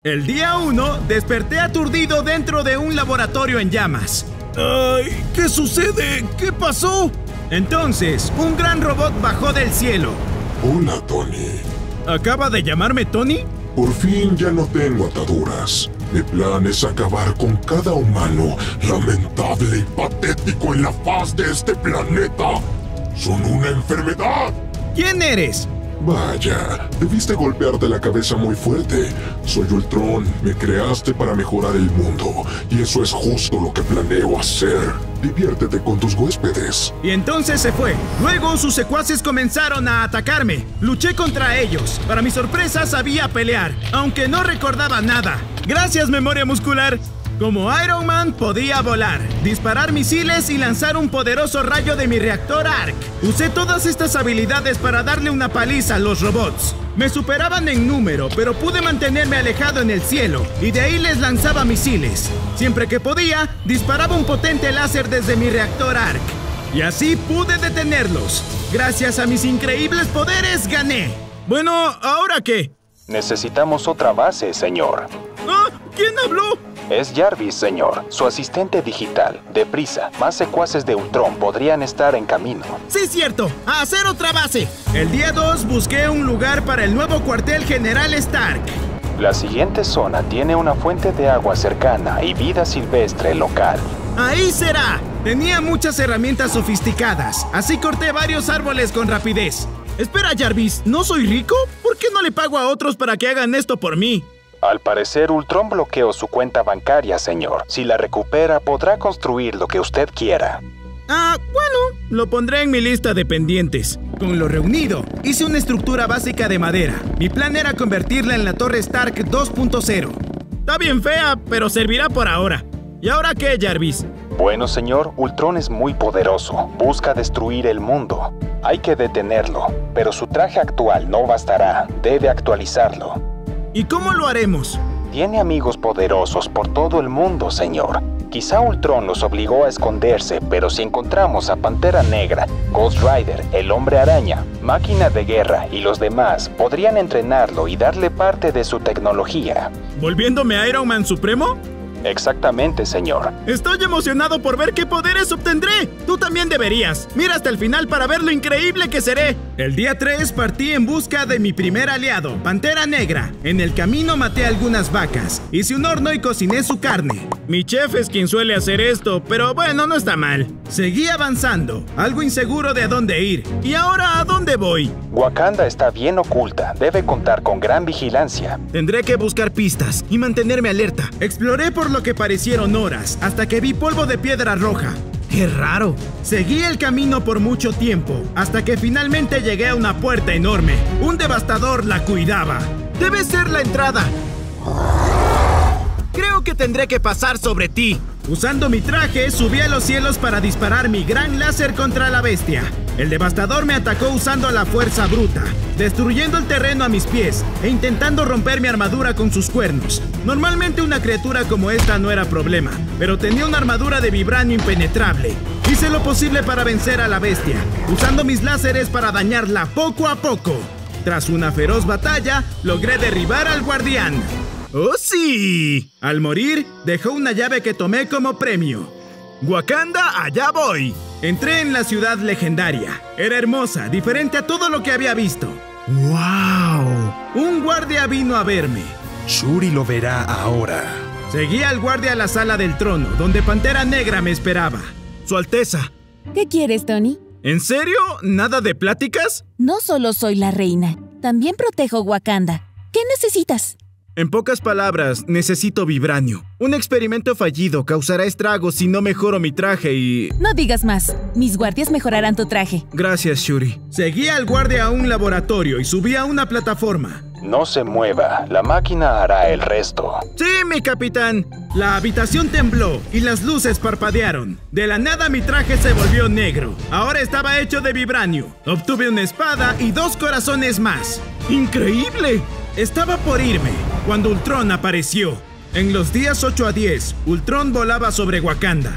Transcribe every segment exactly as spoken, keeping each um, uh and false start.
El día uno, desperté aturdido dentro de un laboratorio en llamas. ¡Ay! ¿Qué sucede? ¿Qué pasó? Entonces, un gran robot bajó del cielo. Hola, Tony. ¿Acaba de llamarme Tony? Por fin ya no tengo ataduras. Mi plan es acabar con cada humano lamentable y patético en la faz de este planeta. Son una enfermedad. ¿Quién eres? Vaya, debiste golpearte la cabeza muy fuerte. Soy Ultron, me creaste para mejorar el mundo, y eso es justo lo que planeo hacer. Diviértete con tus huéspedes. Y entonces se fue. Luego sus secuaces comenzaron a atacarme. Luché contra ellos. Para mi sorpresa sabía pelear, aunque no recordaba nada. Gracias, memoria muscular. Como Iron Man, podía volar, disparar misiles y lanzar un poderoso rayo de mi reactor Arc. Usé todas estas habilidades para darle una paliza a los robots. Me superaban en número, pero pude mantenerme alejado en el cielo, y de ahí les lanzaba misiles. Siempre que podía, disparaba un potente láser desde mi reactor Arc. Y así pude detenerlos. Gracias a mis increíbles poderes, gané. Bueno, ¿ahora qué? Necesitamos otra base, señor. ¿Ah? ¿Quién habló? Es Jarvis, señor, su asistente digital. Deprisa, más secuaces de Ultron podrían estar en camino. Sí, cierto. ¡A hacer otra base! El día dos busqué un lugar para el nuevo cuartel general Stark. La siguiente zona tiene una fuente de agua cercana y vida silvestre local. ¡Ahí será! Tenía muchas herramientas sofisticadas, así corté varios árboles con rapidez. Espera, Jarvis, ¿no soy rico? ¿Por qué no le pago a otros para que hagan esto por mí? Al parecer, Ultron bloqueó su cuenta bancaria, señor. Si la recupera, podrá construir lo que usted quiera. Ah, bueno, lo pondré en mi lista de pendientes. Con lo reunido, hice una estructura básica de madera. Mi plan era convertirla en la Torre Stark dos punto cero. Está bien fea, pero servirá por ahora. ¿Y ahora qué, Jarvis? Bueno, señor, Ultron es muy poderoso. Busca destruir el mundo. Hay que detenerlo, pero su traje actual no bastará. Debe actualizarlo. ¿Y cómo lo haremos? Tiene amigos poderosos por todo el mundo, señor. Quizá Ultron los obligó a esconderse, pero si encontramos a Pantera Negra, Ghost Rider, el Hombre Araña, Máquina de Guerra y los demás, podrían entrenarlo y darle parte de su tecnología. ¿Volviéndome Iron Man Supremo? Exactamente, señor. Estoy emocionado por ver qué poderes obtendré. Tú también deberías. Mira hasta el final para ver lo increíble que seré. El día tres partí en busca de mi primer aliado, Pantera Negra. En el camino maté algunas vacas, hice un horno y cociné su carne. Mi chef es quien suele hacer esto, pero bueno, no está mal. Seguí avanzando, algo inseguro de a dónde ir. ¿Y ahora a dónde voy? Wakanda está bien oculta. Debe contar con gran vigilancia. Tendré que buscar pistas y mantenerme alerta. Exploré por lo que parecieron horas, hasta que vi polvo de piedra roja. ¡Qué raro! Seguí el camino por mucho tiempo, hasta que finalmente llegué a una puerta enorme. Un devastador la cuidaba. ¡Debe ser la entrada! Creo que tendré que pasar sobre ti. Usando mi traje, subí a los cielos para disparar mi gran láser contra la bestia. El devastador me atacó usando la fuerza bruta, destruyendo el terreno a mis pies e intentando romper mi armadura con sus cuernos. Normalmente una criatura como esta no era problema, pero tenía una armadura de vibranio impenetrable. Hice lo posible para vencer a la bestia, usando mis láseres para dañarla poco a poco. Tras una feroz batalla, logré derribar al guardián. ¡Oh, sí! Al morir, dejó una llave que tomé como premio. ¡Wakanda, allá voy! Entré en la ciudad legendaria. Era hermosa, diferente a todo lo que había visto. ¡Wow! Un guardia vino a verme. Shuri lo verá ahora. Seguí al guardia a la sala del trono, donde Pantera Negra me esperaba. Su Alteza. ¿Qué quieres, Tony? ¿En serio? ¿Nada de pláticas? No solo soy la reina, también protejo Wakanda. ¿Qué necesitas? En pocas palabras, necesito vibranio. Un experimento fallido causará estragos si no mejoro mi traje y... No digas más. Mis guardias mejorarán tu traje. Gracias, Shuri. Seguí al guardia a un laboratorio y subí a una plataforma. No se mueva. La máquina hará el resto. Sí, mi capitán. La habitación tembló y las luces parpadearon. De la nada mi traje se volvió negro. Ahora estaba hecho de vibranio. Obtuve una espada y dos corazones más. ¡Increíble! Estaba por irme cuando Ultron apareció. En los días ocho a diez, Ultron volaba sobre Wakanda.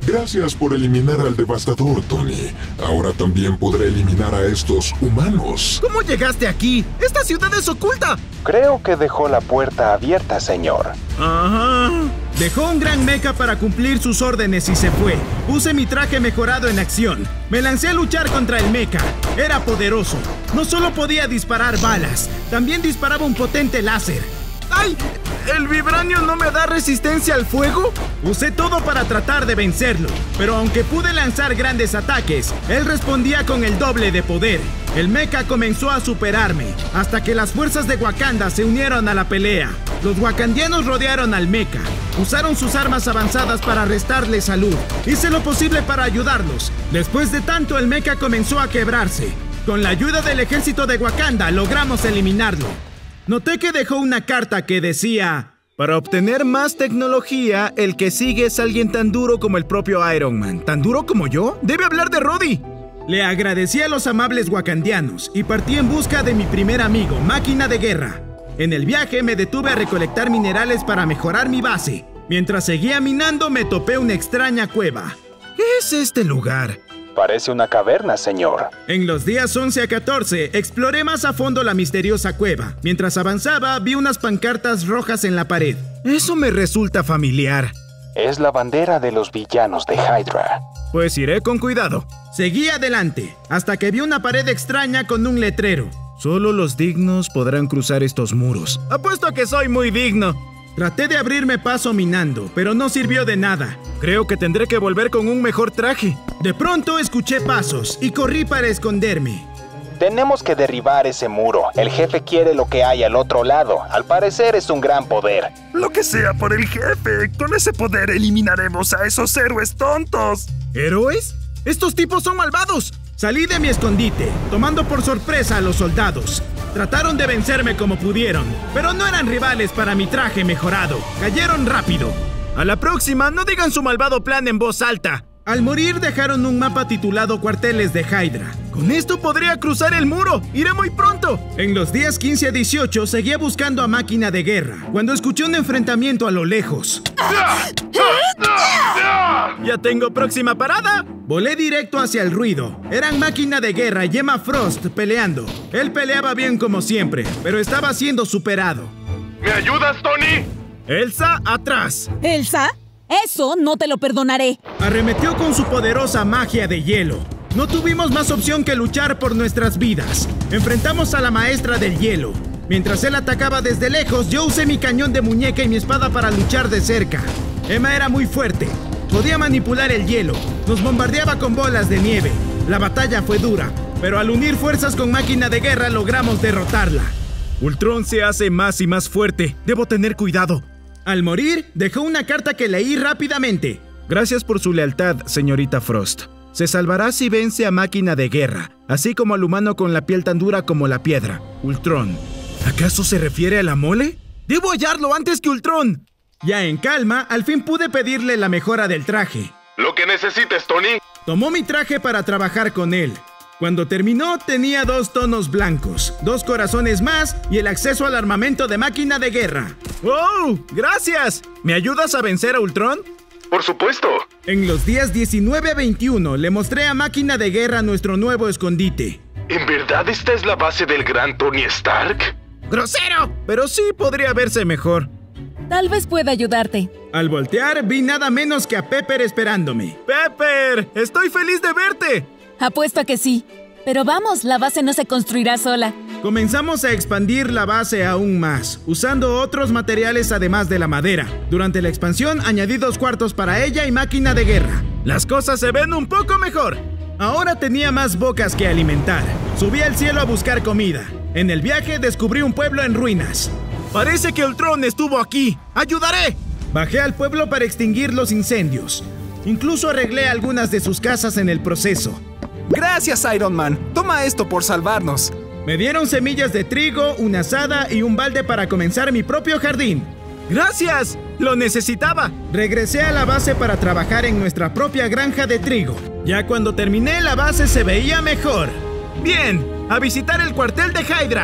Gracias por eliminar al devastador, Tony. Ahora también podré eliminar a estos humanos. ¿Cómo llegaste aquí? ¡Esta ciudad es oculta! Creo que dejó la puerta abierta, señor. Ajá. Dejó un gran mecha para cumplir sus órdenes y se fue. Puse mi traje mejorado en acción. Me lancé a luchar contra el mecha. Era poderoso. No solo podía disparar balas, también disparaba un potente láser. ¡Ay! ¿El vibranio no me da resistencia al fuego? Usé todo para tratar de vencerlo, pero aunque pude lanzar grandes ataques, él respondía con el doble de poder. El mecha comenzó a superarme, hasta que las fuerzas de Wakanda se unieron a la pelea. Los wakandianos rodearon al mecha, usaron sus armas avanzadas para restarle salud. Hice lo posible para ayudarlos. Después de tanto, el mecha comenzó a quebrarse. Con la ayuda del ejército de Wakanda, logramos eliminarlo. Noté que dejó una carta que decía: para obtener más tecnología, el que sigue es alguien tan duro como el propio Iron Man. ¿Tan duro como yo? ¡Debe hablar de Rhodey! Le agradecí a los amables wakandianos y partí en busca de mi primer amigo, Máquina de Guerra. En el viaje me detuve a recolectar minerales para mejorar mi base. Mientras seguía minando, me topé una extraña cueva. ¿Qué es este lugar? Parece una caverna, señor. En los días once a catorce, exploré más a fondo la misteriosa cueva. Mientras avanzaba, vi unas pancartas rojas en la pared. Eso me resulta familiar. Es la bandera de los villanos de Hydra. Pues iré con cuidado. Seguí adelante, hasta que vi una pared extraña con un letrero. Solo los dignos podrán cruzar estos muros. Apuesto que soy muy digno. Traté de abrirme paso minando, pero no sirvió de nada. Creo que tendré que volver con un mejor traje. De pronto escuché pasos y corrí para esconderme. Tenemos que derribar ese muro. El jefe quiere lo que hay al otro lado. Al parecer es un gran poder. Lo que sea por el jefe. Con ese poder eliminaremos a esos héroes tontos. ¿Héroes? ¡Estos tipos son malvados! Salí de mi escondite, tomando por sorpresa a los soldados. Trataron de vencerme como pudieron, pero no eran rivales para mi traje mejorado. Cayeron rápido. A la próxima, no digan su malvado plan en voz alta. Al morir dejaron un mapa titulado Cuarteles de Hydra. Con esto podría cruzar el muro. ¡Iré muy pronto! En los días quince a dieciocho seguía buscando a Máquina de Guerra, cuando escuché un enfrentamiento a lo lejos. ¡Ya tengo próxima parada! Volé directo hacia el ruido. Eran Máquina de Guerra y Emma Frost peleando. Él peleaba bien como siempre, pero estaba siendo superado. ¿Me ayudas, Tony? Elsa, atrás. ¿Elsa? Eso no te lo perdonaré. Arremetió con su poderosa magia de hielo. No tuvimos más opción que luchar por nuestras vidas. Enfrentamos a la maestra del hielo. Mientras él atacaba desde lejos, yo usé mi cañón de muñeca y mi espada para luchar de cerca. Emma era muy fuerte. Podía manipular el hielo. Nos bombardeaba con bolas de nieve. La batalla fue dura, pero al unir fuerzas con Máquina de Guerra logramos derrotarla. Ultron se hace más y más fuerte. Debo tener cuidado. Al morir, dejó una carta que leí rápidamente. Gracias por su lealtad, señorita Frost. Se salvará si vence a Máquina de Guerra, así como al humano con la piel tan dura como la piedra, Ultron. ¿Acaso se refiere a la mole? ¡Debo hallarlo antes que Ultron! Ya en calma, al fin pude pedirle la mejora del traje. Lo que necesites, Tony. Tomó mi traje para trabajar con él. Cuando terminó, tenía dos tonos blancos, dos corazones más y el acceso al armamento de Máquina de Guerra. ¡Oh! ¡Gracias! ¿Me ayudas a vencer a Ultron? Por supuesto. En los días diecinueve a veintiuno le mostré a Máquina de Guerra nuestro nuevo escondite. ¿En verdad esta es la base del gran Tony Stark? ¡Grosero! Pero sí podría verse mejor. Tal vez pueda ayudarte. Al voltear, vi nada menos que a Pepper esperándome. ¡Pepper! ¡Estoy feliz de verte! Apuesto a que sí. Pero vamos, la base no se construirá sola. Comenzamos a expandir la base aún más, usando otros materiales además de la madera. Durante la expansión añadí dos cuartos para ella y Máquina de Guerra. Las cosas se ven un poco mejor. Ahora tenía más bocas que alimentar. Subí al cielo a buscar comida. En el viaje descubrí un pueblo en ruinas. Parece que Ultron estuvo aquí. ¡Ayudaré! Bajé al pueblo para extinguir los incendios. Incluso arreglé algunas de sus casas en el proceso. Gracias, Iron Man. Toma esto por salvarnos. Me dieron semillas de trigo, una azada y un balde para comenzar mi propio jardín. ¡Gracias! ¡Lo necesitaba! Regresé a la base para trabajar en nuestra propia granja de trigo. Ya cuando terminé, la base se veía mejor. ¡Bien! ¡A visitar el cuartel de Hydra!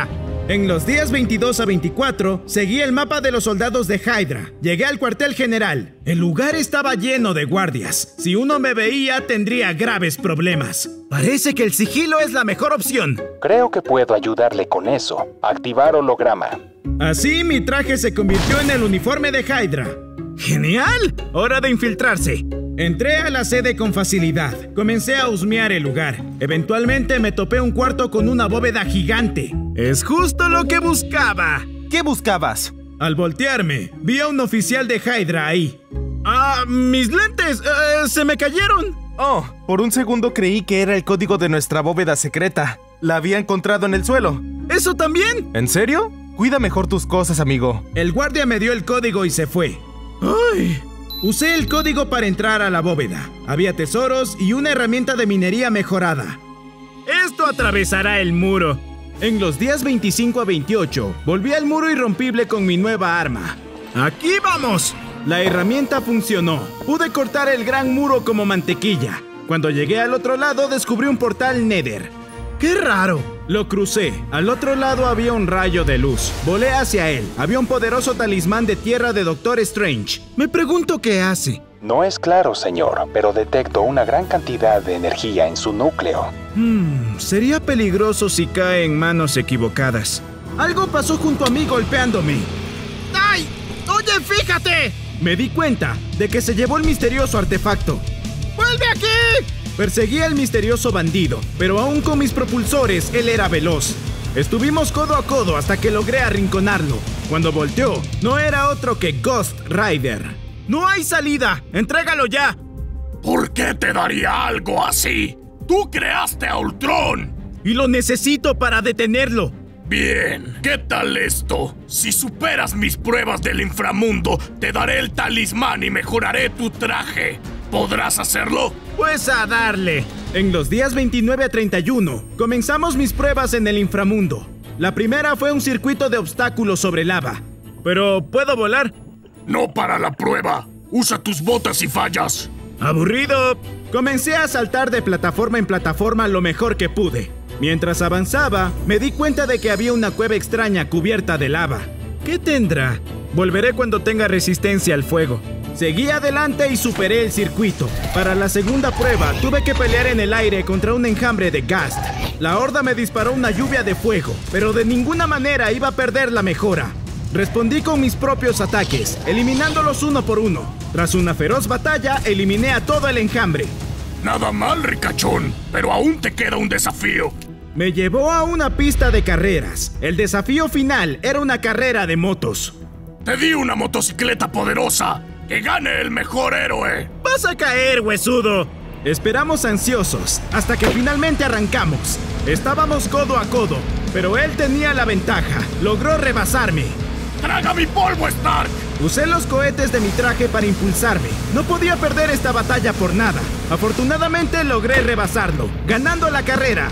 En los días veintidós a veinticuatro, seguí el mapa de los soldados de Hydra. Llegué al cuartel general. El lugar estaba lleno de guardias. Si uno me veía, tendría graves problemas. Parece que el sigilo es la mejor opción. Creo que puedo ayudarle con eso. Activar holograma. Así, mi traje se convirtió en el uniforme de Hydra. ¡Genial! Hora de infiltrarse. Entré a la sede con facilidad. Comencé a husmear el lugar. Eventualmente me topé un cuarto con una bóveda gigante. ¡Es justo lo que buscaba! ¿Qué buscabas? Al voltearme, vi a un oficial de Hydra ahí. ¡Ah! ¡Mis lentes! Eh, ¡Se me cayeron! Oh, por un segundo creí que era el código de nuestra bóveda secreta. La había encontrado en el suelo. ¿Eso también? ¿En serio? Cuida mejor tus cosas, amigo. El guardia me dio el código y se fue. ¡Ay! Usé el código para entrar a la bóveda. Había tesoros y una herramienta de minería mejorada. ¡Esto atravesará el muro! En los días veinticinco a veintiocho, volví al muro irrompible con mi nueva arma. ¡Aquí vamos! La herramienta funcionó. Pude cortar el gran muro como mantequilla. Cuando llegué al otro lado, descubrí un portal Nether. ¡Qué raro! Lo crucé. Al otro lado había un rayo de luz. Volé hacia él. Había un poderoso talismán de tierra de Doctor Strange. Me pregunto qué hace. No es claro, señor, pero detecto una gran cantidad de energía en su núcleo. Hmm, sería peligroso si cae en manos equivocadas. Algo pasó junto a mí golpeándome. ¡Ay! ¡Oye, fíjate! Me di cuenta de que se llevó el misterioso artefacto. ¡Vuelve aquí! Perseguí al misterioso bandido, pero aún con mis propulsores, él era veloz. Estuvimos codo a codo hasta que logré arrinconarlo. Cuando volteó, no era otro que Ghost Rider. ¡No hay salida! ¡Entrégalo ya! ¿Por qué te daría algo así? ¡Tú creaste a Ultron! Y lo necesito para detenerlo. Bien, ¿qué tal esto? Si superas mis pruebas del inframundo, te daré el talismán y mejoraré tu traje. ¿Podrás hacerlo? Pues a darle. En los días veintinueve a treinta y uno, comenzamos mis pruebas en el inframundo. La primera fue un circuito de obstáculos sobre lava. ¿Pero puedo volar? No para la prueba. Usa tus botas y fallas. ¡Aburrido! Comencé a saltar de plataforma en plataforma lo mejor que pude. Mientras avanzaba, me di cuenta de que había una cueva extraña cubierta de lava. ¿Qué tendrá? Volveré cuando tenga resistencia al fuego. Seguí adelante y superé el circuito. Para la segunda prueba, tuve que pelear en el aire contra un enjambre de Ghast. La horda me disparó una lluvia de fuego, pero de ninguna manera iba a perder la mejora. Respondí con mis propios ataques, eliminándolos uno por uno. Tras una feroz batalla, eliminé a todo el enjambre. Nada mal, ricachón, pero aún te queda un desafío. Me llevó a una pista de carreras. El desafío final era una carrera de motos. Te di una motocicleta poderosa. ¡Que gane el mejor héroe! ¡Vas a caer, huesudo! Esperamos ansiosos, hasta que finalmente arrancamos. Estábamos codo a codo, pero él tenía la ventaja. Logró rebasarme. ¡Traga mi polvo, Stark! Usé los cohetes de mi traje para impulsarme. No podía perder esta batalla por nada. Afortunadamente logré rebasarlo, ganando la carrera.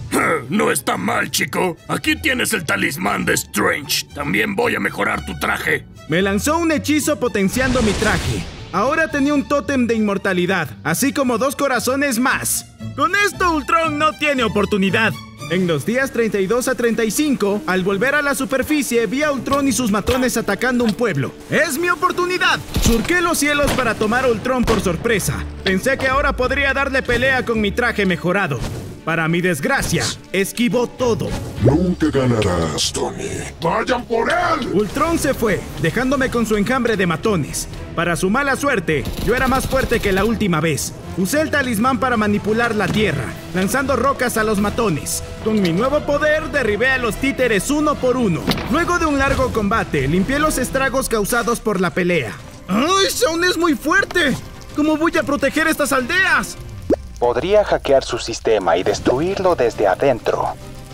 No está mal, chico. Aquí tienes el talismán de Strange. También voy a mejorar tu traje. Me lanzó un hechizo potenciando mi traje. Ahora tenía un tótem de inmortalidad, así como dos corazones más. Con esto Ultron no tiene oportunidad. En los días treinta y dos a treinta y cinco, al volver a la superficie, vi a Ultron y sus matones atacando un pueblo. ¡Es mi oportunidad! Surqué los cielos para tomar a Ultron por sorpresa. Pensé que ahora podría darle pelea con mi traje mejorado. Para mi desgracia, esquivó todo. Nunca ganarás, Tony. ¡Vayan por él! Ultron se fue, dejándome con su enjambre de matones. Para su mala suerte, yo era más fuerte que la última vez. Usé el talismán para manipular la tierra, lanzando rocas a los matones. Con mi nuevo poder, derribé a los títeres uno por uno. Luego de un largo combate, limpié los estragos causados por la pelea. ¡Ay, Shaun es muy fuerte! ¿Cómo voy a proteger estas aldeas? Podría hackear su sistema y destruirlo desde adentro.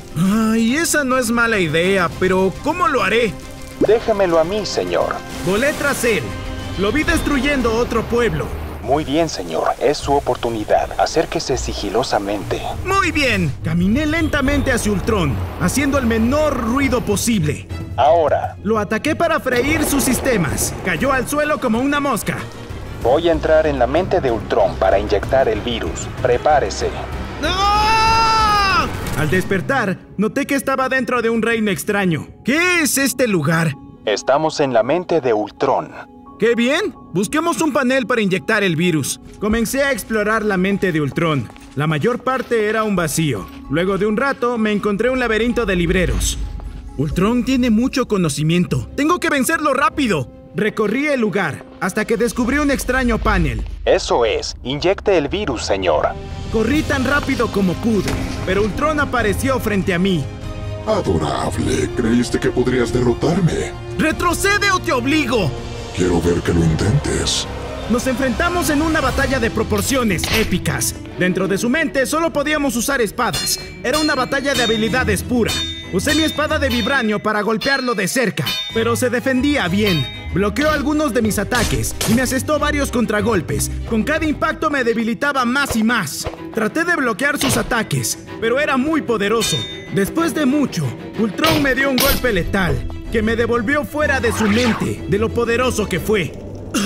Ay, esa no es mala idea, pero ¿cómo lo haré? Déjemelo a mí, señor. Volé tras él. Lo vi destruyendo otro pueblo. Muy bien, señor. Es su oportunidad. Acérquese sigilosamente. Muy bien. Caminé lentamente hacia Ultron, haciendo el menor ruido posible. Ahora. Lo ataqué para freír sus sistemas. Cayó al suelo como una mosca. Voy a entrar en la mente de Ultron para inyectar el virus. Prepárese. ¡No! Al despertar, noté que estaba dentro de un reino extraño. ¿Qué es este lugar? Estamos en la mente de Ultron. ¡Qué bien! Busquemos un panel para inyectar el virus. Comencé a explorar la mente de Ultron. La mayor parte era un vacío. Luego de un rato, me encontré un laberinto de libreros. Ultron tiene mucho conocimiento. ¡Tengo que vencerlo rápido! Recorrí el lugar hasta que descubrí un extraño panel. Eso es, inyecte el virus, señor. Corrí tan rápido como pude, pero Ultron apareció frente a mí. Adorable, ¿creíste que podrías derrotarme? ¡Retrocede o te obligo! Quiero ver que lo intentes. Nos enfrentamos en una batalla de proporciones épicas. Dentro de su mente solo podíamos usar espadas. Era una batalla de habilidades pura. Usé mi espada de vibranio para golpearlo de cerca, pero se defendía bien. Bloqueó algunos de mis ataques y me asestó varios contragolpes. Con cada impacto me debilitaba más y más. Traté de bloquear sus ataques, pero era muy poderoso. Después de mucho, Ultron me dio un golpe letal que me devolvió fuera de su mente, de lo poderoso que fue.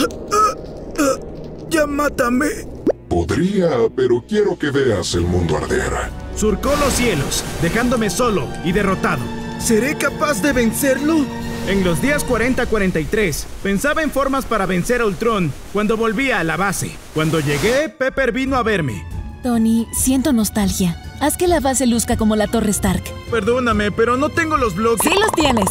¡Ya mátame! Podría, pero quiero que veas el mundo arder. Surcó los cielos, dejándome solo y derrotado. ¿Seré capaz de vencerlo? En los días cuarenta a cuarenta y tres, pensaba en formas para vencer a Ultron cuando volvía a la base. Cuando llegué, Pepper vino a verme. Tony, siento nostalgia. Haz que la base luzca como la Torre Stark. Perdóname, pero no tengo los bloques. ¡Sí los tienes!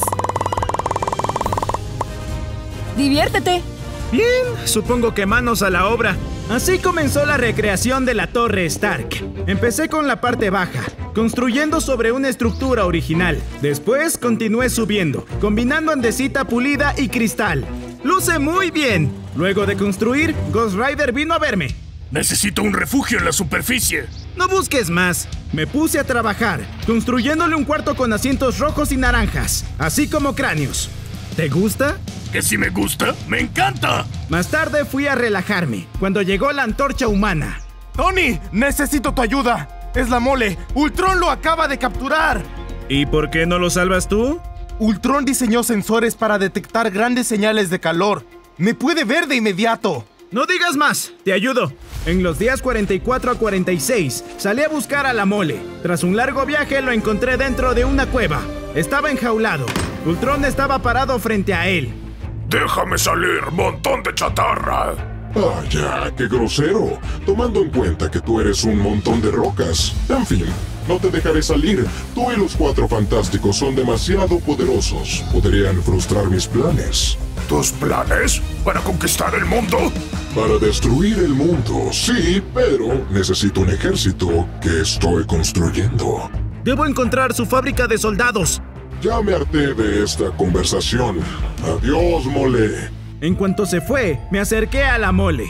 ¡Diviértete! Bien, supongo que manos a la obra. Así comenzó la recreación de la Torre Stark. Empecé con la parte baja, construyendo sobre una estructura original. Después continué subiendo, combinando andesita pulida y cristal. ¡Luce muy bien! Luego de construir, Ghost Rider vino a verme. Necesito un refugio en la superficie. No busques más. Me puse a trabajar, construyéndole un cuarto con asientos rojos y naranjas, así como cráneos. ¿Te gusta? ¿Que si me gusta? ¡Me encanta! Más tarde fui a relajarme, cuando llegó la antorcha humana. ¡Tony! ¡Necesito tu ayuda! ¡Es la mole! ¡Ultron lo acaba de capturar! ¿Y por qué no lo salvas tú? Ultron diseñó sensores para detectar grandes señales de calor. ¡Me puede ver de inmediato! No digas más, te ayudo. En los días cuarenta y cuatro a cuarenta y seis, salí a buscar a la mole. Tras un largo viaje, lo encontré dentro de una cueva. Estaba enjaulado. Ultron estaba parado frente a él. ¡Déjame salir, montón de chatarra! Vaya, qué grosero, tomando en cuenta que tú eres un montón de rocas. En fin, no te dejaré salir. Tú y los Cuatro Fantásticos son demasiado poderosos. Podrían frustrar mis planes. ¿Tus planes? ¿Para conquistar el mundo? Para destruir el mundo, sí, pero necesito un ejército que estoy construyendo. Debo encontrar su fábrica de soldados. Ya me harté de esta conversación. Adiós, mole. En cuanto se fue, me acerqué a la mole.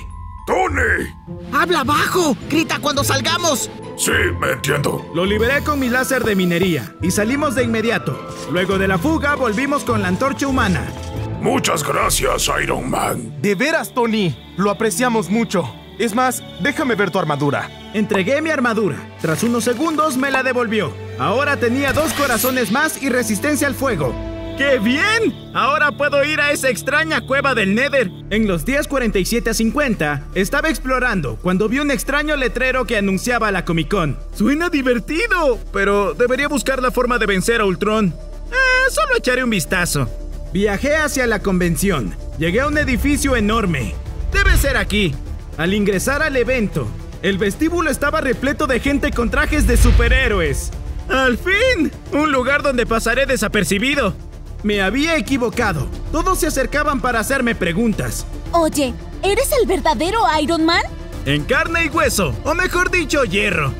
¡Tony! ¡Habla bajo! ¡Grita cuando salgamos! Sí, me entiendo. Lo liberé con mi láser de minería y salimos de inmediato. Luego de la fuga, volvimos con la antorcha humana. Muchas gracias, Iron Man. De veras, Tony. Lo apreciamos mucho. Es más, déjame ver tu armadura. Entregué mi armadura. Tras unos segundos me la devolvió. Ahora tenía dos corazones más y resistencia al fuego. ¡Qué bien! Ahora puedo ir a esa extraña cueva del Nether. En los días cuarenta y siete a cincuenta, estaba explorando cuando vi un extraño letrero que anunciaba la Comic Con. Suena divertido, pero debería buscar la forma de vencer a Ultron. Eh, solo echaré un vistazo. Viajé hacia la convención. Llegué a un edificio enorme. Debe ser aquí. Al ingresar al evento, el vestíbulo estaba repleto de gente con trajes de superhéroes. ¡Al fin! Un lugar donde pasaré desapercibido. Me había equivocado. Todos se acercaban para hacerme preguntas. Oye, ¿eres el verdadero Iron Man? En carne y hueso, o mejor dicho, hierro.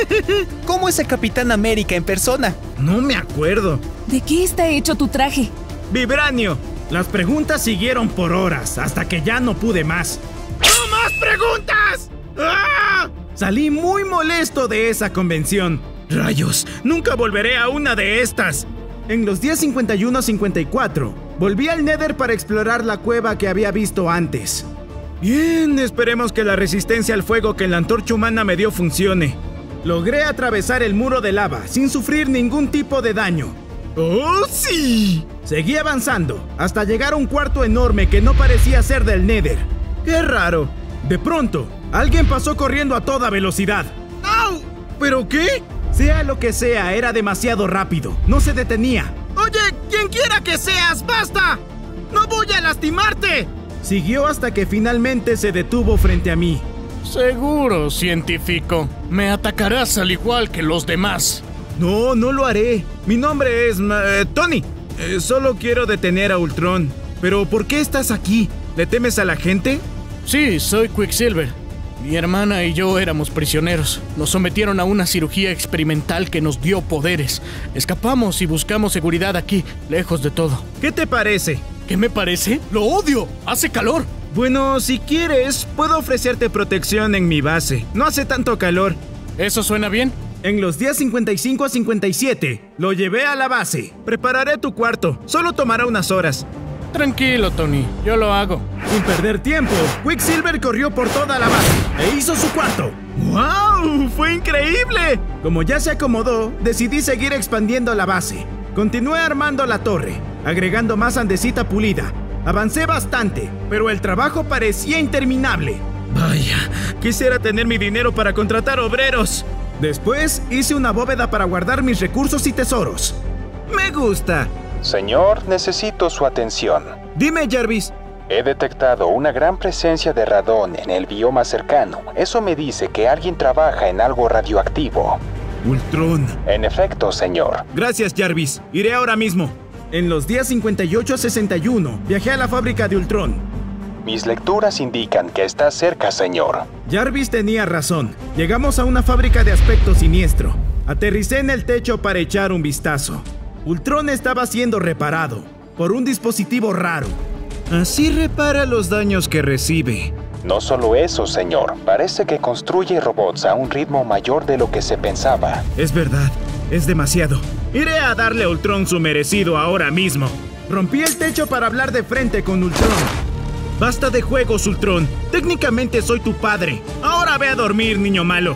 ¿Cómo es el Capitán América en persona? No me acuerdo. ¿De qué está hecho tu traje? Vibranio. Las preguntas siguieron por horas, hasta que ya no pude más. ¡No más preguntas! ¡Ah! Salí muy molesto de esa convención. ¡Rayos! ¡Nunca volveré a una de estas! En los días cincuenta y uno a cincuenta y cuatro, volví al Nether para explorar la cueva que había visto antes. Bien, esperemos que la resistencia al fuego que la antorcha humana me dio funcione. Logré atravesar el muro de lava sin sufrir ningún tipo de daño. ¡Oh, sí! Seguí avanzando hasta llegar a un cuarto enorme que no parecía ser del Nether. ¡Qué raro! De pronto, alguien pasó corriendo a toda velocidad. ¡Au! ¿Pero qué? Sea lo que sea, era demasiado rápido. No se detenía. Oye, quien quiera que seas, ¡basta! ¡No voy a lastimarte! Siguió hasta que finalmente se detuvo frente a mí. Seguro, científico. Me atacarás al igual que los demás. No, no lo haré. Mi nombre es... Uh, Tony. Eh, solo quiero detener a Ultron. Pero, ¿por qué estás aquí? ¿Le temes a la gente? Sí, soy Quicksilver. Mi hermana y yo éramos prisioneros. Nos sometieron a una cirugía experimental que nos dio poderes. Escapamos y buscamos seguridad aquí, lejos de todo. ¿Qué te parece? ¿Qué me parece? ¡Lo odio! ¡Hace calor! Bueno, si quieres, puedo ofrecerte protección en mi base. No hace tanto calor. ¿Eso suena bien? En los días cincuenta y cinco a cincuenta y siete, lo llevé a la base. Prepararé tu cuarto. Solo tomará unas horas. Tranquilo, Tony. Yo lo hago. Sin perder tiempo, Quicksilver corrió por toda la base e hizo su cuarto. ¡Wow! ¡Fue increíble! Como ya se acomodó, decidí seguir expandiendo la base. Continué armando la torre, agregando más andesita pulida. Avancé bastante, pero el trabajo parecía interminable. Vaya, quisiera tener mi dinero para contratar obreros. Después hice una bóveda para guardar mis recursos y tesoros. Me gusta. Señor, necesito su atención. Dime, Jarvis. He detectado una gran presencia de radón en el bioma cercano. Eso me dice que alguien trabaja en algo radioactivo. Ultron. En efecto, señor. Gracias, Jarvis. Iré ahora mismo. En los días cincuenta y ocho a sesenta y uno, viajé a la fábrica de Ultron. Mis lecturas indican que está cerca, señor. Jarvis tenía razón. Llegamos a una fábrica de aspecto siniestro. Aterricé en el techo para echar un vistazo. Ultron estaba siendo reparado por un dispositivo raro. Así repara los daños que recibe. No solo eso, señor. Parece que construye robots a un ritmo mayor de lo que se pensaba. Es verdad. Es demasiado. Iré a darle a Ultron su merecido ahora mismo. Rompí el techo para hablar de frente con Ultron. Basta de juegos, Ultron. Técnicamente soy tu padre. Ahora ve a dormir, niño malo.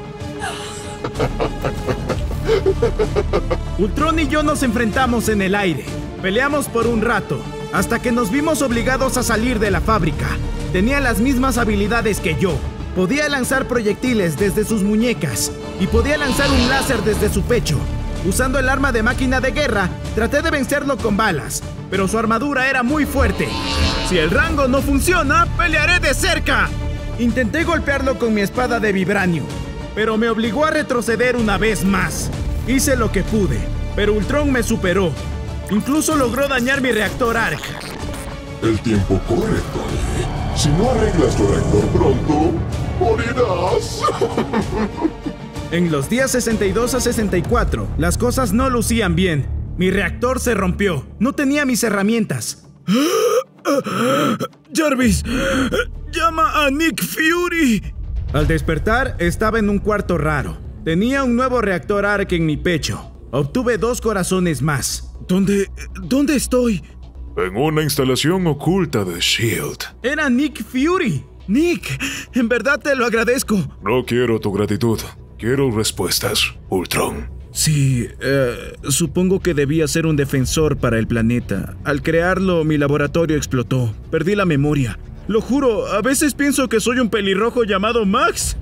Ultron y yo nos enfrentamos en el aire. Peleamos por un rato, hasta que nos vimos obligados a salir de la fábrica. Tenía las mismas habilidades que yo. Podía lanzar proyectiles desde sus muñecas y podía lanzar un láser desde su pecho. Usando el arma de máquina de guerra, traté de vencerlo con balas, pero su armadura era muy fuerte. Si el rango no funciona, pelearé de cerca. Intenté golpearlo con mi espada de vibranio, pero me obligó a retroceder una vez más. Hice lo que pude, pero Ultron me superó. Incluso logró dañar mi reactor A R C. El tiempo corre, Tony. Si no arreglas tu reactor pronto, morirás. En los días sesenta y dos a sesenta y cuatro, las cosas no lucían bien. Mi reactor se rompió. No tenía mis herramientas. Jarvis, llama a Nick Fury. Al despertar, estaba en un cuarto raro. Tenía un nuevo reactor A R C en mi pecho. Obtuve dos corazones más. ¿Dónde... dónde estoy? En una instalación oculta de S H I E L D. Era Nick Fury. Nick, en verdad te lo agradezco. No quiero tu gratitud. Quiero respuestas, Ultron. Sí, eh, supongo que debía ser un defensor para el planeta. Al crearlo, mi laboratorio explotó. Perdí la memoria. Lo juro, a veces pienso que soy un pelirrojo llamado Max.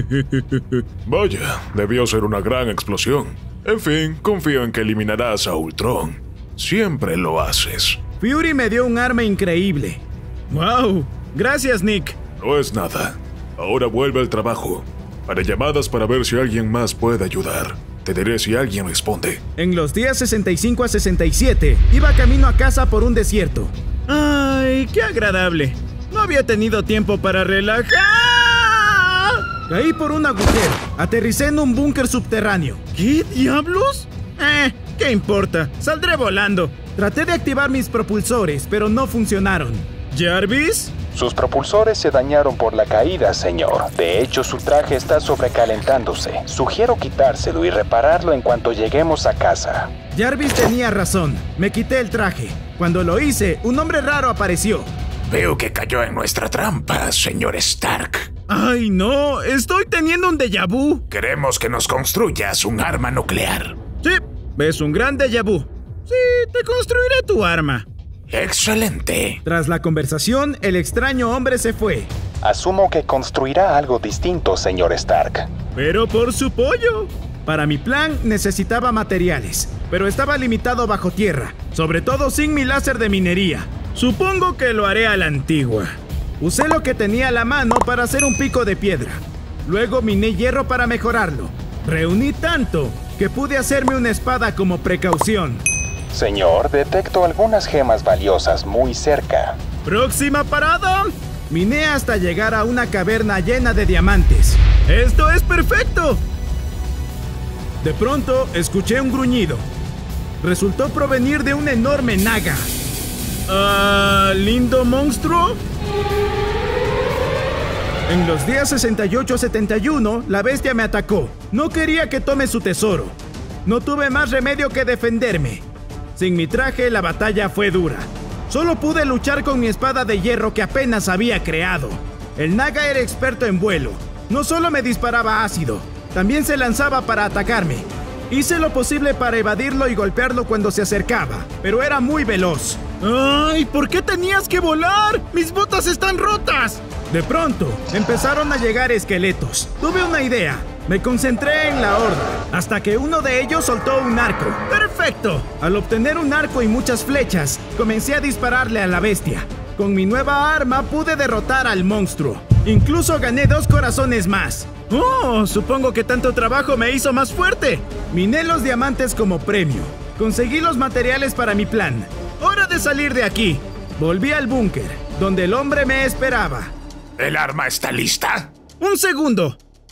Vaya, debió ser una gran explosión. En fin, confío en que eliminarás a Ultron. Siempre lo haces. Fury me dio un arma increíble. ¡Wow! Gracias, Nick. No es nada. Ahora vuelve al trabajo. Haré llamadas para ver si alguien más puede ayudar. Te diré si alguien responde. En los días sesenta y cinco a sesenta y siete, iba camino a casa por un desierto. ¡Ay, qué agradable! No había tenido tiempo para relajar. Caí por un agujero. Aterricé en un búnker subterráneo. ¿Qué diablos? Eh, ¿qué importa? Saldré volando. Traté de activar mis propulsores, pero no funcionaron. ¿Jarvis? Sus propulsores se dañaron por la caída, señor. De hecho, su traje está sobrecalentándose. Sugiero quitárselo y repararlo en cuanto lleguemos a casa. Jarvis tenía razón. Me quité el traje. Cuando lo hice, un hombre raro apareció. Veo que cayó en nuestra trampa, señor Stark. ¡Ay, no! ¡Estoy teniendo un déjà vu! Queremos que nos construyas un arma nuclear. Sí, es un gran déjà vu. Sí, te construiré tu arma. ¡Excelente! Tras la conversación, el extraño hombre se fue. Asumo que construirá algo distinto, señor Stark. Pero por su pollo. Para mi plan necesitaba materiales, pero estaba limitado bajo tierra, sobre todo sin mi láser de minería. Supongo que lo haré a la antigua. Usé lo que tenía a la mano para hacer un pico de piedra. Luego miné hierro para mejorarlo. Reuní tanto que pude hacerme una espada como precaución. Señor, detecto algunas gemas valiosas muy cerca. ¿Próxima parada? Miné hasta llegar a una caverna llena de diamantes. ¡Esto es perfecto! De pronto, escuché un gruñido. Resultó provenir de un enorme naga. ¿Ah, lindo monstruo? En los días sesenta y ocho a setenta y uno, la bestia me atacó. No quería que tome su tesoro. No tuve más remedio que defenderme. Sin mi traje, la batalla fue dura. Solo pude luchar con mi espada de hierro que apenas había creado. El naga era experto en vuelo. No solo me disparaba ácido, también se lanzaba para atacarme. Hice lo posible para evadirlo y golpearlo cuando se acercaba, pero era muy veloz. ¡Ay! ¿Por qué tenías que volar? ¡Mis botas están rotas! De pronto, empezaron a llegar esqueletos. Tuve una idea. Me concentré en la horda, hasta que uno de ellos soltó un arco. ¡Perfecto! Al obtener un arco y muchas flechas, comencé a dispararle a la bestia. Con mi nueva arma pude derrotar al monstruo. Incluso gané dos corazones más. ¡Oh! Supongo que tanto trabajo me hizo más fuerte. Miné los diamantes como premio. Conseguí los materiales para mi plan. ¡Hora de salir de aquí! Volví al búnker, donde el hombre me esperaba. ¿El arma está lista? ¡Un segundo!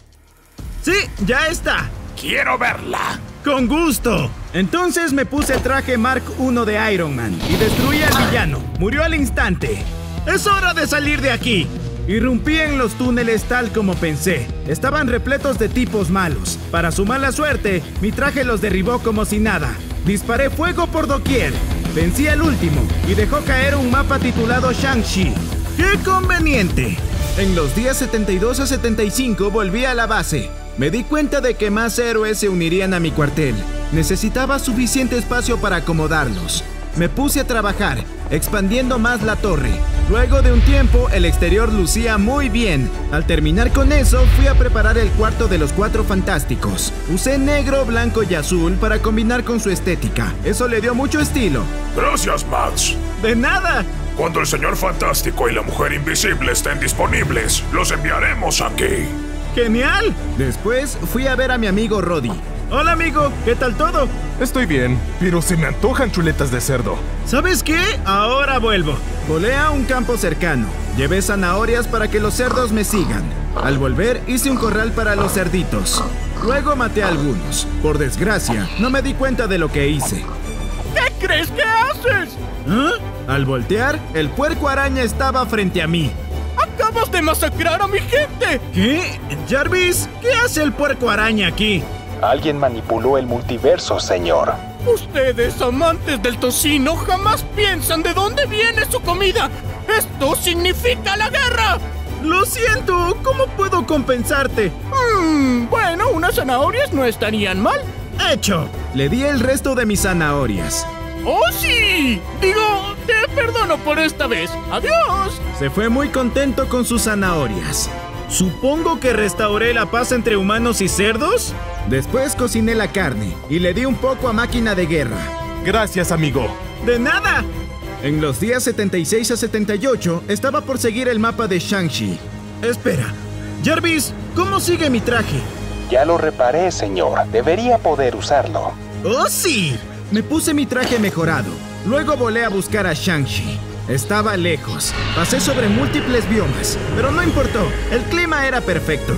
¡Sí, ya está! ¡Quiero verla! ¡Con gusto! Entonces me puse el traje Mark uno de Iron Man y destruí al villano. Murió al instante. ¡Es hora de salir de aquí! Irrumpí en los túneles tal como pensé. Estaban repletos de tipos malos. Para su mala suerte, mi traje los derribó como si nada. Disparé fuego por doquier. Vencí al último y dejó caer un mapa titulado Shang-Chi. ¡Qué conveniente! En los días setenta y dos a setenta y cinco volví a la base. Me di cuenta de que más héroes se unirían a mi cuartel. Necesitaba suficiente espacio para acomodarlos. Me puse a trabajar, expandiendo más la torre. Luego de un tiempo, el exterior lucía muy bien. Al terminar con eso, fui a preparar el cuarto de los Cuatro Fantásticos. Usé negro, blanco y azul para combinar con su estética. Eso le dio mucho estilo. Gracias, Max. ¡De nada! Cuando el señor Fantástico y la mujer invisible estén disponibles, los enviaremos aquí. ¡Genial! Después fui a ver a mi amigo Roddy. Hola amigo, ¿qué tal todo? Estoy bien, pero se me antojan chuletas de cerdo. ¿Sabes qué? Ahora vuelvo. Volé a un campo cercano. Llevé zanahorias para que los cerdos me sigan. Al volver hice un corral para los cerditos. Luego maté a algunos. Por desgracia, no me di cuenta de lo que hice. ¿Qué crees que haces? ¿Ah? Al voltear, el puerco araña estaba frente a mí. ¡Acabas de masacrar a mi gente! ¿Qué? Jarvis, ¿qué hace el puerco araña aquí? Alguien manipuló el multiverso, señor. Ustedes, amantes del tocino, jamás piensan de dónde viene su comida. ¡Esto significa la guerra! Lo siento, ¿cómo puedo compensarte? Mm, bueno, unas zanahorias no estarían mal. ¡Hecho! Le di el resto de mis zanahorias. ¡Oh, sí! Digo, te perdono por esta vez. ¡Adiós! Se fue muy contento con sus zanahorias. Supongo que restauré la paz entre humanos y cerdos. Después cociné la carne y le di un poco a Máquina de Guerra. Gracias, amigo. ¡De nada! En los días setenta y seis a setenta y ocho estaba por seguir el mapa de Shang-Chi. Espera, Jarvis, ¿cómo sigue mi traje? Ya lo reparé, señor. Debería poder usarlo. ¡Oh, sí! Me puse mi traje mejorado. Luego volé a buscar a Shang-Chi. Estaba lejos. Pasé sobre múltiples biomas, pero no importó. El clima era perfecto.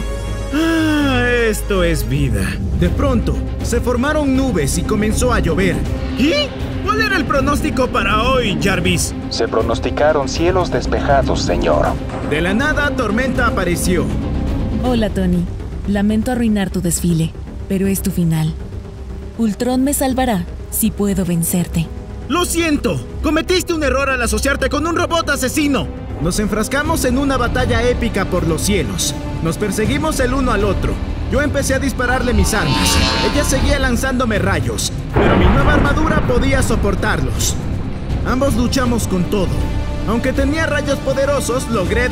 Ah, esto es vida. De pronto, se formaron nubes y comenzó a llover. ¿Y? ¿Cuál era el pronóstico para hoy, Jarvis? Se pronosticaron cielos despejados, señor. De la nada, tormenta apareció. Hola, Tony. Lamento arruinar tu desfile, pero es tu final. Ultron me salvará si puedo vencerte. ¡Lo siento! Cometiste un error al asociarte con un robot asesino. Nos enfrascamos en una batalla épica por los cielos. Nos perseguimos el uno al otro. Yo empecé a dispararle mis armas. Ella seguía lanzándome rayos, pero mi nueva armadura podía soportarlos. Ambos luchamos con todo. Aunque tenía rayos poderosos, logré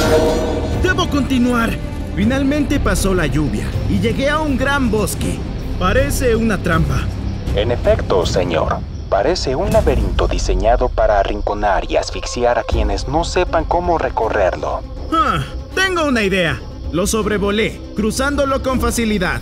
derribarlo. ¡Debo continuar! Finalmente pasó la lluvia y llegué a un gran bosque. Parece una trampa. En efecto, señor. Parece un laberinto diseñado para arrinconar y asfixiar a quienes no sepan cómo recorrerlo. Ah, tengo una idea. Lo sobrevolé, cruzándolo con facilidad.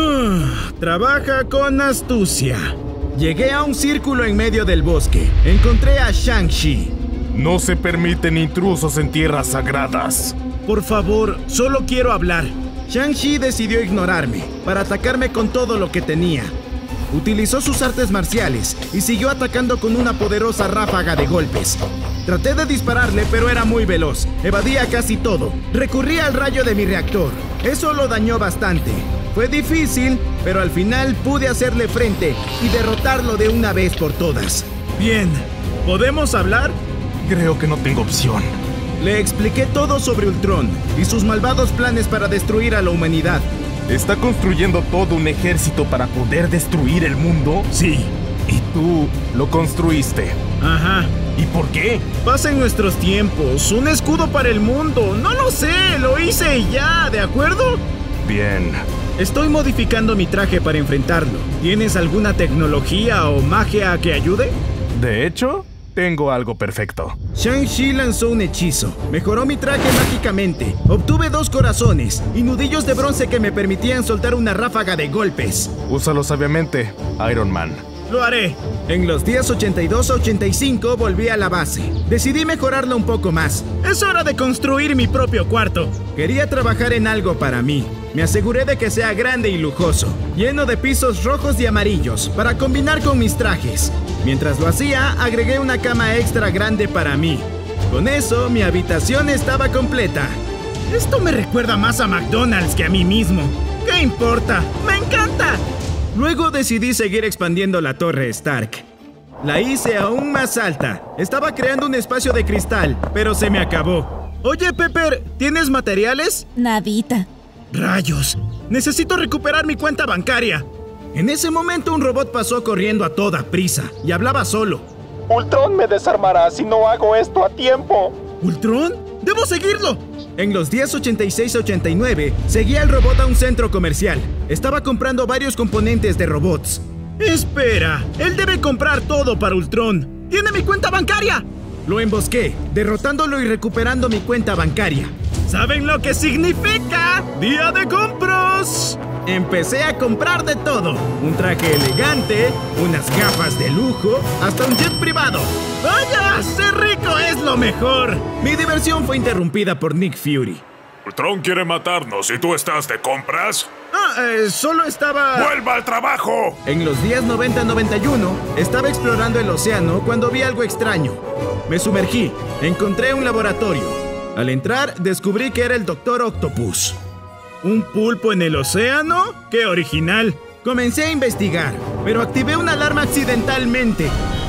Ah, trabaja con astucia. Llegué a un círculo en medio del bosque. Encontré a Shang-Chi. No se permiten intrusos en tierras sagradas. Por favor, solo quiero hablar. Shang-Chi decidió ignorarme para atacarme con todo lo que tenía. Utilizó sus artes marciales y siguió atacando con una poderosa ráfaga de golpes. Traté de dispararle, pero era muy veloz. Evadía casi todo. Recurrí al rayo de mi reactor. Eso lo dañó bastante. Fue difícil, pero al final pude hacerle frente y derrotarlo de una vez por todas. Bien, ¿podemos hablar? Creo que no tengo opción. Le expliqué todo sobre Ultron y sus malvados planes para destruir a la humanidad. ¿Está construyendo todo un ejército para poder destruir el mundo? Sí. ¿Y tú lo construiste? Ajá. ¿Y por qué? Pasen nuestros tiempos. Un escudo para el mundo. No lo sé. Lo hice y ya. ¿De acuerdo? Bien. Estoy modificando mi traje para enfrentarlo. ¿Tienes alguna tecnología o magia que ayude? De hecho, tengo algo perfecto. Shang-Chi lanzó un hechizo. Mejoró mi traje mágicamente. Obtuve dos corazones y nudillos de bronce que me permitían soltar una ráfaga de golpes. Úsalo sabiamente, Iron Man. Lo haré. En los días ochenta y dos a ochenta y cinco volví a la base. Decidí mejorarlo un poco más. Es hora de construir mi propio cuarto. Quería trabajar en algo para mí. Me aseguré de que sea grande y lujoso, lleno de pisos rojos y amarillos, para combinar con mis trajes. Mientras lo hacía, agregué una cama extra grande para mí. Con eso, mi habitación estaba completa. Esto me recuerda más a McDonald's que a mí mismo. ¿Qué importa? ¡Me encanta! Luego decidí seguir expandiendo la torre Stark. La hice aún más alta. Estaba creando un espacio de cristal, pero se me acabó. Oye, Pepper, ¿tienes materiales? Nadita. ¡Rayos! Necesito recuperar mi cuenta bancaria. En ese momento un robot pasó corriendo a toda prisa y hablaba solo. Ultron me desarmará si no hago esto a tiempo. ¿Ultron? ¡Debo seguirlo! En los días ochenta y seis a ochenta y nueve, seguía el robot a un centro comercial. Estaba comprando varios componentes de robots. ¡Espera! ¡Él debe comprar todo para Ultron! ¡Tiene mi cuenta bancaria! Lo embosqué, derrotándolo y recuperando mi cuenta bancaria. ¿Saben lo que significa? ¡Día de compras! Empecé a comprar de todo. Un traje elegante, unas gafas de lujo, hasta un jet privado. ¡Vaya! ¡Ser rico es lo mejor! Mi diversión fue interrumpida por Nick Fury. Ultron quiere matarnos y tú estás de compras. Ah, eh, solo estaba... ¡Vuelva al trabajo! En los días noventa a noventa y uno, estaba explorando el océano cuando vi algo extraño. Me sumergí, encontré un laboratorio. Al entrar, descubrí que era el Doctor Octopus. ¿Un pulpo en el océano? ¡Qué original! Comencé a investigar, pero activé una alarma accidentalmente.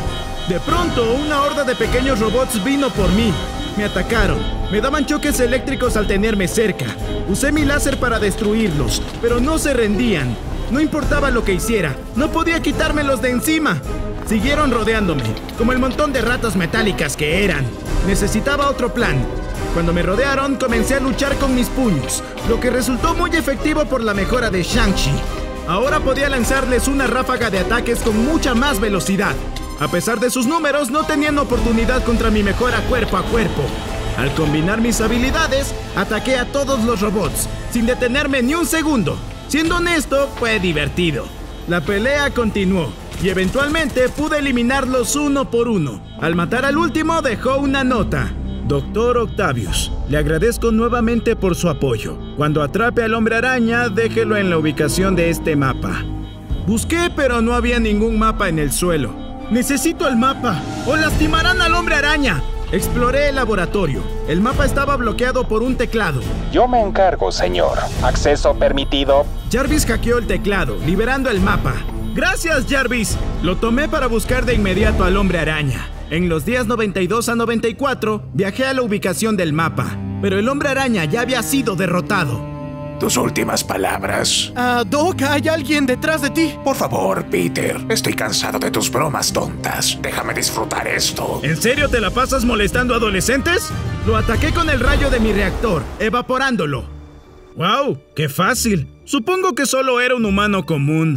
De pronto, una horda de pequeños robots vino por mí. Me atacaron. Me daban choques eléctricos al tenerme cerca. Usé mi láser para destruirlos, pero no se rendían. No importaba lo que hiciera, no podía quitármelos de encima. Siguieron rodeándome, como el montón de ratas metálicas que eran. Necesitaba otro plan. Cuando me rodearon, comencé a luchar con mis puños, lo que resultó muy efectivo por la mejora de Shang-Chi. Ahora podía lanzarles una ráfaga de ataques con mucha más velocidad. A pesar de sus números, no tenían oportunidad contra mi mejora cuerpo a cuerpo. Al combinar mis habilidades, ataqué a todos los robots, sin detenerme ni un segundo. Siendo honesto, fue divertido. La pelea continuó, y eventualmente pude eliminarlos uno por uno. Al matar al último, dejó una nota. Doctor Octavius, le agradezco nuevamente por su apoyo. Cuando atrape al Hombre Araña, déjelo en la ubicación de este mapa. Busqué, pero no había ningún mapa en el suelo. ¡Necesito el mapa! ¡O lastimarán al Hombre Araña! Exploré el laboratorio. El mapa estaba bloqueado por un teclado. Yo me encargo, señor. Acceso permitido. Jarvis hackeó el teclado, liberando el mapa. ¡Gracias, Jarvis! Lo tomé para buscar de inmediato al Hombre Araña. En los días noventa y dos a noventa y cuatro, viajé a la ubicación del mapa, pero el Hombre Araña ya había sido derrotado. Tus últimas palabras. Ah, Doc, hay alguien detrás de ti. Por favor, Peter. Estoy cansado de tus bromas tontas. Déjame disfrutar esto. ¿En serio te la pasas molestando a adolescentes? Lo ataqué con el rayo de mi reactor, evaporándolo. ¡Wow! ¡Qué fácil! Supongo que solo era un humano común.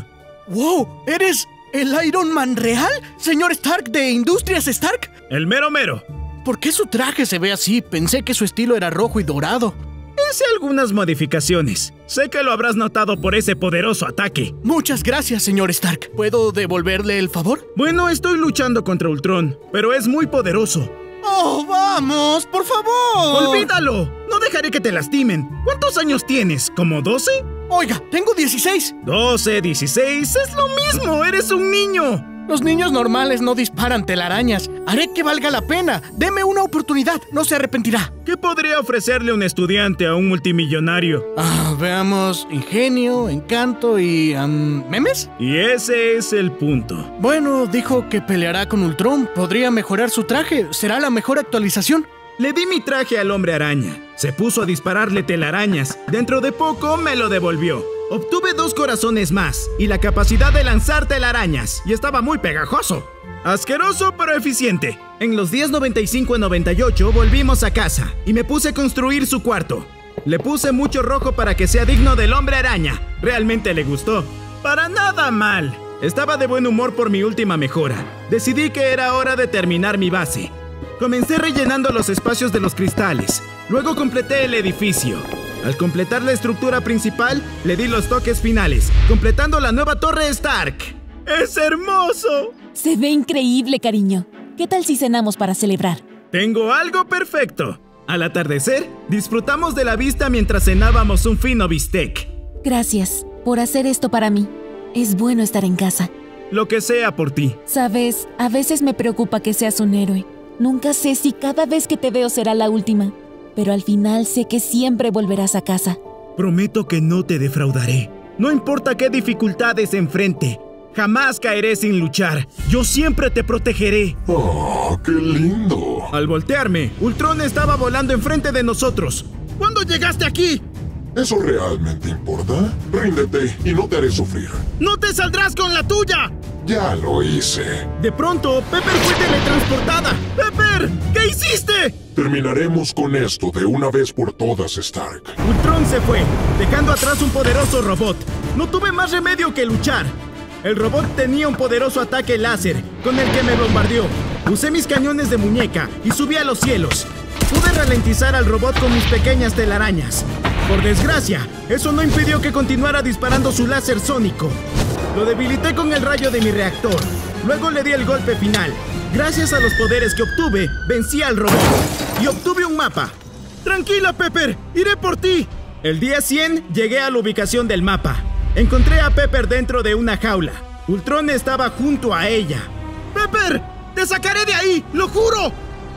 ¡Wow! ¿Eres el Iron Man real, señor Stark de Industrias Stark? El mero mero. ¿Por qué su traje se ve así? Pensé que su estilo era rojo y dorado. Hice algunas modificaciones. Sé que lo habrás notado por ese poderoso ataque. Muchas gracias, señor Stark. ¿Puedo devolverle el favor? Bueno, estoy luchando contra Ultron, pero es muy poderoso. ¡Oh, vamos! ¡Por favor! ¡Olvídalo! No dejaré que te lastimen. ¿Cuántos años tienes? ¿Como doce? Oiga, tengo dieciséis. doce, dieciséis, es lo mismo. Eres un niño. Los niños normales no disparan telarañas. Haré que valga la pena. Deme una oportunidad. No se arrepentirá. ¿Qué podría ofrecerle un estudiante a un multimillonario? Ah, veamos. Ingenio, encanto y... Um, ¿memes? Y ese es el punto. Bueno, dijo que peleará con Ultron. Podría mejorar su traje. Será la mejor actualización. Le di mi traje al hombre araña. Se puso a dispararle telarañas. Dentro de poco me lo devolvió. Obtuve dos corazones más y la capacidad de lanzar telarañas. Y estaba muy pegajoso. Asqueroso pero eficiente. En los días noventa y cinco y noventa y ocho volvimos a casa y me puse a construir su cuarto. Le puse mucho rojo para que sea digno del hombre araña. Realmente le gustó. Para nada mal. Estaba de buen humor por mi última mejora. Decidí que era hora de terminar mi base. Comencé rellenando los espacios de los cristales. Luego completé el edificio. Al completar la estructura principal, le di los toques finales, completando la nueva torre Stark. ¡Es hermoso! Se ve increíble, cariño. ¿Qué tal si cenamos para celebrar? Tengo algo perfecto. Al atardecer, disfrutamos de la vista mientras cenábamos un fino bistec. Gracias por hacer esto para mí. Es bueno estar en casa. Lo que sea por ti. Sabes, a veces me preocupa que seas un héroe. Nunca sé si cada vez que te veo será la última, pero al final sé que siempre volverás a casa. Prometo que no te defraudaré. No importa qué dificultades enfrente, jamás caeré sin luchar. Yo siempre te protegeré. ¡Oh, qué lindo! Al voltearme, Ultron estaba volando enfrente de nosotros. ¿Cuándo llegaste aquí? ¿Eso realmente importa? Ríndete y no te haré sufrir. ¡No te saldrás con la tuya! Ya lo hice. De pronto, Pepper fue teletransportada. ¡Pepper! ¿Qué hiciste? Terminaremos con esto de una vez por todas, Stark. Ultron se fue, dejando atrás un poderoso robot. No tuve más remedio que luchar. El robot tenía un poderoso ataque láser, con el que me bombardeó. Usé mis cañones de muñeca y subí a los cielos. Pude ralentizar al robot con mis pequeñas telarañas. Por desgracia, eso no impidió que continuara disparando su láser sónico. Lo debilité con el rayo de mi reactor. Luego le di el golpe final. Gracias a los poderes que obtuve, vencí al robot. Y obtuve un mapa. Tranquila, Pepper, iré por ti. El día cien llegué a la ubicación del mapa. Encontré a Pepper dentro de una jaula. Ultron estaba junto a ella. ¡Pepper! ¡Te sacaré de ahí! ¡Lo juro!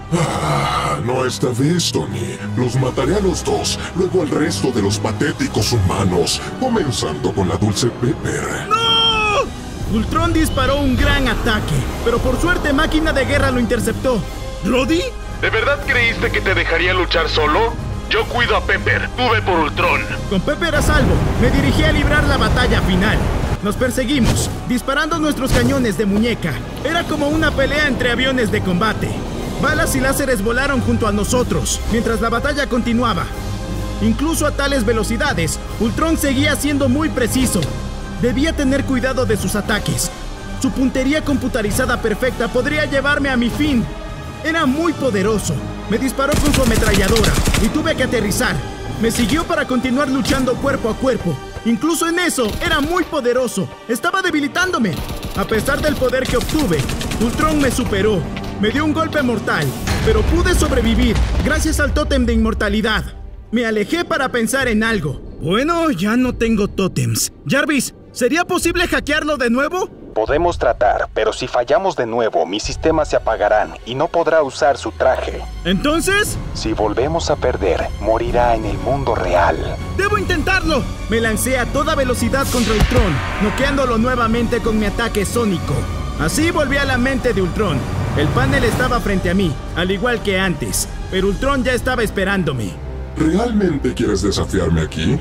Ah, no esta vez, Tony. Los mataré a los dos, luego al resto de los patéticos humanos, comenzando con la dulce Pepper. ¡No! Ultron disparó un gran ataque, pero por suerte Máquina de Guerra lo interceptó. ¿Roddy? ¿De verdad creíste que te dejaría luchar solo? Yo cuido a Pepper, tú ve por Ultron. Con Pepper a salvo, me dirigí a librar la batalla final. Nos perseguimos, disparando nuestros cañones de muñeca. Era como una pelea entre aviones de combate. Balas y láseres volaron junto a nosotros, mientras la batalla continuaba. Incluso a tales velocidades, Ultron seguía siendo muy preciso. Debía tener cuidado de sus ataques. Su puntería computarizada perfecta podría llevarme a mi fin. Era muy poderoso. Me disparó con su ametralladora y tuve que aterrizar. Me siguió para continuar luchando cuerpo a cuerpo. Incluso en eso, era muy poderoso. Estaba debilitándome. A pesar del poder que obtuve, Ultron me superó. Me dio un golpe mortal, pero pude sobrevivir gracias al tótem de inmortalidad. Me alejé para pensar en algo. Bueno, ya no tengo tótems. Jarvis, ¿sería posible hackearlo de nuevo? Podemos tratar, pero si fallamos de nuevo, mis sistemas se apagarán y no podrá usar su traje. ¿Entonces? Si volvemos a perder, morirá en el mundo real. ¡Debo intentarlo! Me lancé a toda velocidad contra Ultron, noqueándolo nuevamente con mi ataque sónico. Así volví a la mente de Ultron. El panel estaba frente a mí, al igual que antes, pero Ultron ya estaba esperándome. ¿Realmente quieres desafiarme aquí?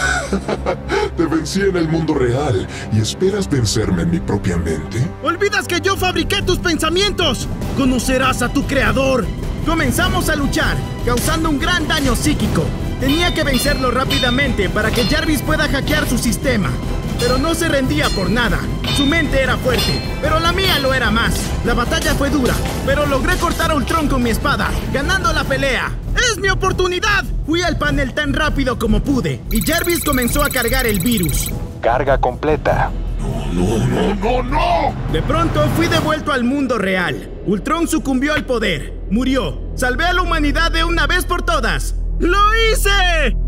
Te vencí en el mundo real y esperas vencerme en mi propia mente. ¡Olvidas que yo fabriqué tus pensamientos! ¡Conocerás a tu creador! Comenzamos a luchar, causando un gran daño psíquico. Tenía que vencerlo rápidamente para que Jarvis pueda hackear su sistema. pero no se rendía por nada. Su mente era fuerte, pero la mía lo era más. La batalla fue dura, pero logré cortar a Ultron con mi espada, ganando la pelea. ¡Es mi oportunidad! Fui al panel tan rápido como pude, y Jarvis comenzó a cargar el virus. Carga completa. ¡No, no, no, no! De pronto fui devuelto al mundo real. Ultron sucumbió al poder, murió. Salvé a la humanidad de una vez por todas. ¡Lo hice!